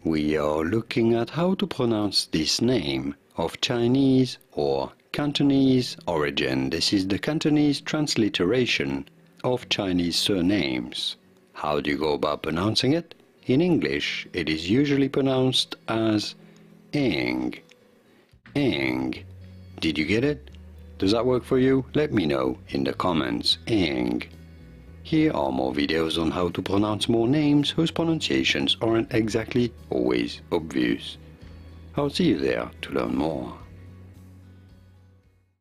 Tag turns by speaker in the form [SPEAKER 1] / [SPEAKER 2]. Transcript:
[SPEAKER 1] we are looking at how to pronounce this name of Chinese or Cantonese origin. This is the Cantonese transliteration of Chinese surnames. How do you go about pronouncing it? In English, it is usually pronounced as Eng. Eng. Did you get it? Does that work for you? Let me know in the comments. Eng. Here are more videos on how to pronounce more names whose pronunciations aren't exactly always obvious. I'll see you there to learn more.